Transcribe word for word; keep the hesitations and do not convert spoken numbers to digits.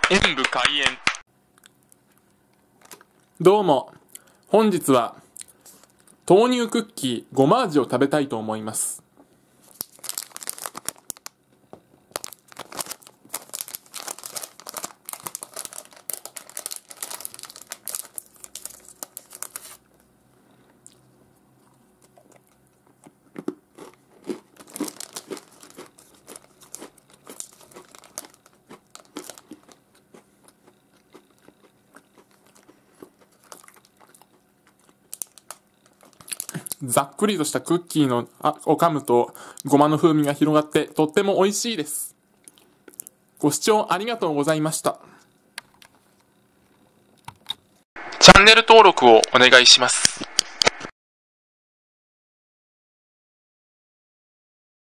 演武開演。 どうも、本日は豆乳クッキーごま味を食べたいと思います。ざっくりとしたクッキーのあを噛むとごまの風味が広がってとっても美味しいです。ご視聴ありがとうございました。 チャンネル登録をお願いします。